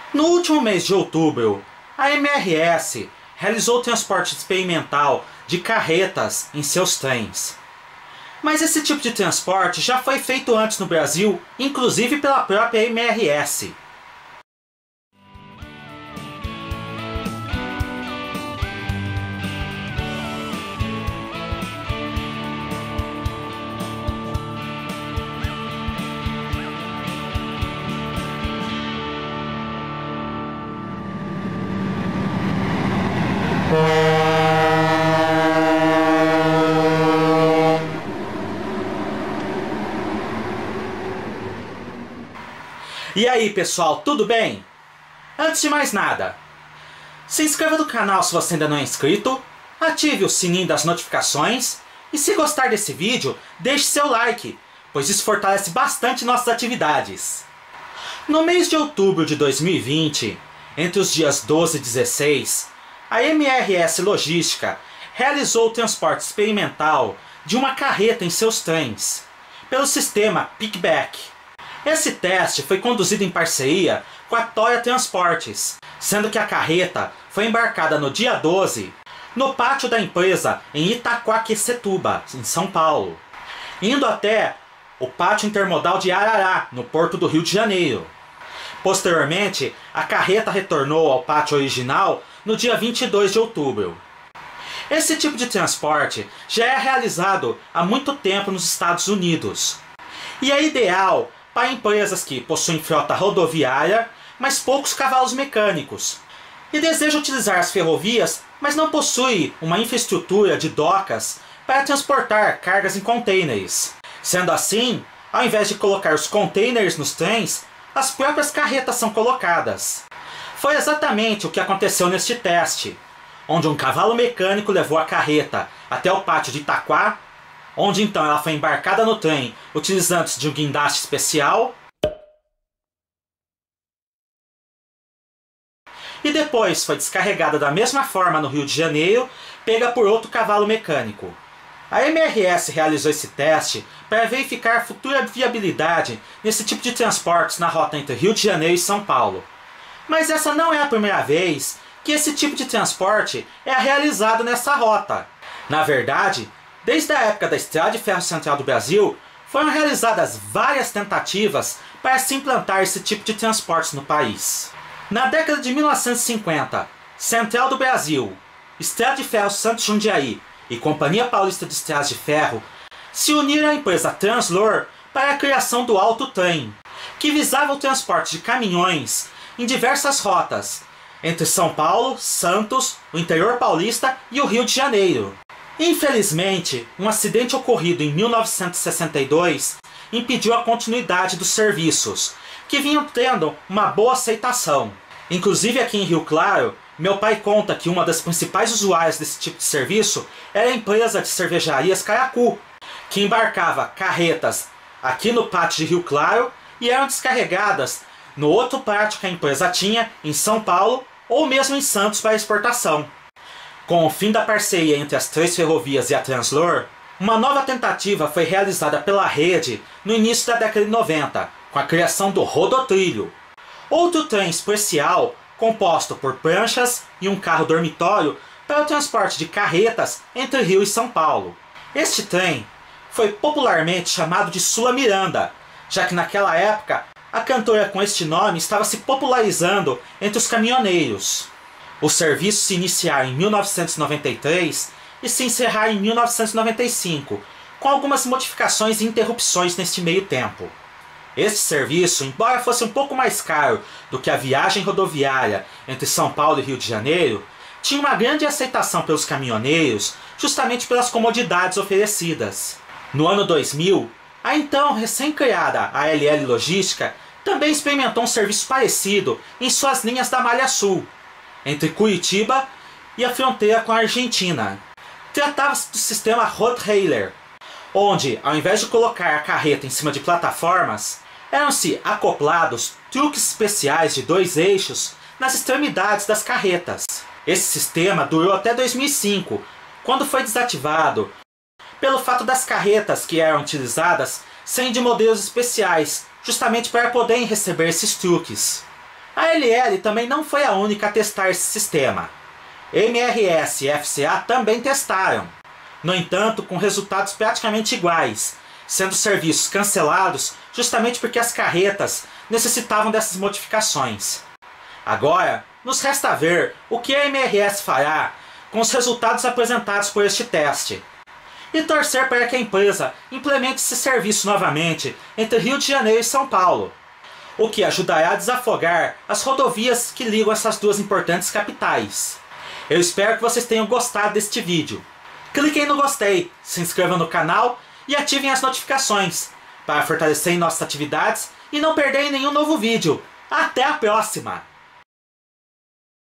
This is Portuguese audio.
No último mês de outubro, a MRS realizou o transporte experimental de carretas em seus trens. Mas esse tipo de transporte já foi feito antes no Brasil, inclusive pela própria MRS. E aí pessoal, tudo bem? Antes de mais nada, se inscreva no canal se você ainda não é inscrito, ative o sininho das notificações e se gostar desse vídeo, deixe seu like, pois isso fortalece bastante nossas atividades. No mês de outubro de 2020, entre os dias 12 e 16, a MRS Logística realizou o transporte experimental de uma carreta em seus trens, pelo sistema Pickback. Esse teste foi conduzido em parceria com a Toya Transportes, sendo que a carreta foi embarcada no dia 12 no pátio da empresa em Itaquaquecetuba, em São Paulo, indo até o pátio intermodal de Arará, no Porto do Rio de Janeiro. Posteriormente, a carreta retornou ao pátio original no dia 22 de outubro. Esse tipo de transporte já é realizado há muito tempo nos Estados Unidos e é ideal para empresas que possuem frota rodoviária, mas poucos cavalos mecânicos, e desejam utilizar as ferrovias, mas não possuem uma infraestrutura de docas para transportar cargas em containers. Sendo assim, ao invés de colocar os containers nos trens, as próprias carretas são colocadas. Foi exatamente o que aconteceu neste teste, onde um cavalo mecânico levou a carreta até o pátio de Itaquá, onde então ela foi embarcada no trem utilizando de um guindaste especial, e depois foi descarregada da mesma forma no Rio de Janeiro, pega por outro cavalo mecânico. A MRS realizou esse teste para verificar a futura viabilidade nesse tipo de transportes na rota entre Rio de Janeiro e São Paulo. Mas essa não é a primeira vez que esse tipo de transporte é realizado nessa rota. Na verdade, desde a época da Estrada de Ferro Central do Brasil, foram realizadas várias tentativas para se implantar esse tipo de transportes no país. Na década de 1950, Central do Brasil, Estrada de Ferro Santos Jundiaí e Companhia Paulista de Estradas de Ferro se uniram à empresa Translor para a criação do Alto Trem, que visava o transporte de caminhões em diversas rotas, entre São Paulo, Santos, o interior paulista e o Rio de Janeiro. Infelizmente, um acidente ocorrido em 1962 impediu a continuidade dos serviços, que vinham tendo uma boa aceitação. Inclusive aqui em Rio Claro, meu pai conta que uma das principais usuárias desse tipo de serviço era a empresa de cervejarias Caracu, que embarcava carretas aqui no pátio de Rio Claro e eram descarregadas no outro pátio que a empresa tinha, em São Paulo ou mesmo em Santos, para exportação. Com o fim da parceria entre as três ferrovias e a Translor, uma nova tentativa foi realizada pela rede no início da década de 90, com a criação do Rodotrilho, outro trem especial composto por pranchas e um carro dormitório para o transporte de carretas entre Rio e São Paulo. Este trem foi popularmente chamado de Sula Miranda, já que naquela época a cantora com este nome estava se popularizando entre os caminhoneiros. O serviço se iniciar em 1993 e se encerrar em 1995, com algumas modificações e interrupções neste meio tempo. Este serviço, embora fosse um pouco mais caro do que a viagem rodoviária entre São Paulo e Rio de Janeiro, tinha uma grande aceitação pelos caminhoneiros, justamente pelas comodidades oferecidas. No ano 2000, a então recém-criada ALL Logística também experimentou um serviço parecido em suas linhas da Malha Sul, entre Curitiba e a fronteira com a Argentina. Tratava-se do sistema Road Trailer, onde, ao invés de colocar a carreta em cima de plataformas, eram-se acoplados truques especiais de 2 eixos nas extremidades das carretas. Esse sistema durou até 2005, quando foi desativado pelo fato das carretas que eram utilizadas serem de modelos especiais, justamente para poderem receber esses truques. A LL também não foi a única a testar esse sistema. MRS e FCA também testaram, no entanto com resultados praticamente iguais, sendo serviços cancelados justamente porque as carretas necessitavam dessas modificações. Agora, nos resta ver o que a MRS fará com os resultados apresentados por este teste, e torcer para que a empresa implemente esse serviço novamente entre Rio de Janeiro e São Paulo, o que ajudará a desafogar as rodovias que ligam essas duas importantes capitais. Eu espero que vocês tenham gostado deste vídeo. Cliquem no gostei, se inscrevam no canal e ativem as notificações para fortalecerem nossas atividades e não perderem nenhum novo vídeo. Até a próxima!